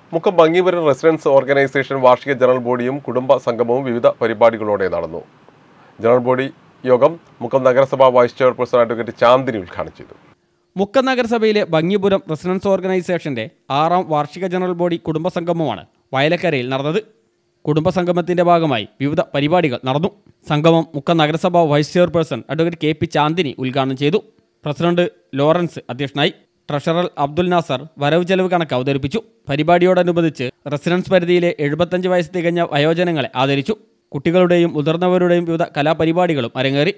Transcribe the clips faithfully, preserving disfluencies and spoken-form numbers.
Mukkam Bhangipuram residence organisation വാർഷിക general ബോഡിയും കുടുംബ സംഗമവും വിവിധ പരിപാടികളോടെ നടന്നു. ജനറൽ ബോഡി യോഗം മുക്കം നഗരസഭ വൈസ് ചെയർപേഴ്സൺ അഡ്വക്കേറ്റ് ചാന്ദിനി ഉദ്ഘാടനം ചെയ്തു. മുക്കം നഗരസഭയിലെ ഭംഗിപുരം റെസിഡൻസ് ഓർഗനൈസേഷന്റെ ആറാം വാർഷിക ജനറൽ ബോഡി കുടുംബ സംഗമമാണ് വയലക്കരയിൽ നടന്നത്. കുടുംബ സംഗമത്തിന്റെ ഭാഗമായി വിവിധ പരിപാടികൾ നടന്നു. സംഗമം മുക്കം നഗരസഭ vice chairperson advocate K P Chandini ഉദ്ഘാടനം ചെയ്തു. പ്രസിഡന്റ് ലോറൻസ് അധ്യക്ഷനായി. ട്രഷറർ അബ്ദുൽ നാസർ വരവ് ചെലവ് കണക്ക് അവതരിപ്പിച്ചു. പരിപാടിയോടനുബന്ധിച്ച് റെസിഡൻസ് പരിധിയിലെ എഴുപത്തഞ്ച് വയസ്സ് തികഞ്ഞ വയോജനങ്ങളെ ആദരിച്ചു. കുട്ടികളുടെയും മുതിർന്നവരുടെയും വിവിധ കലാപരിപാടികളും അരങ്ങേറി.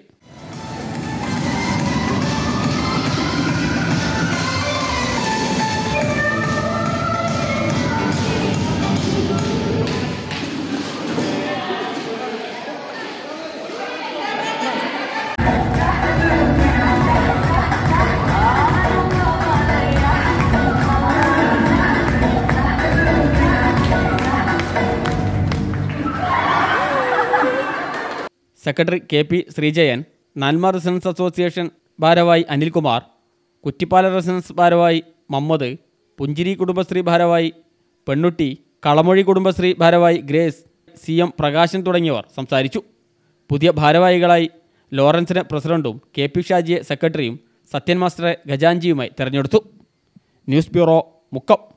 Secretary K P Sreejayan, Nalma residence association ഭാരവായി അനിൽകുമാർ, കുറ്റിപ്പാല റെസിഡൻസ് ഭാരവായി മമ്മദ്, പുഞ്ചിരി കുടുംബശ്രീ ഭാരവായി പെണ്ണുട്ടി, കളമൊഴി കുടുംബശ്രീ ഭാരവായി ഗ്രേസ്, സി എം പ്രകാശൻ തുടങ്ങിയവർ സംസാരിച്ചു. പുതിയ ഭാരവാഹികളായി ലോറൻസിനെ പ്രസിഡന്റും കെ പി ഷാജിയെ സെക്രട്ടറിയും സത്യൻ മാസ്റ്ററെ ഖജാൻജിയുമായി തെരഞ്ഞെടുത്തു. News bureau, Mukkam.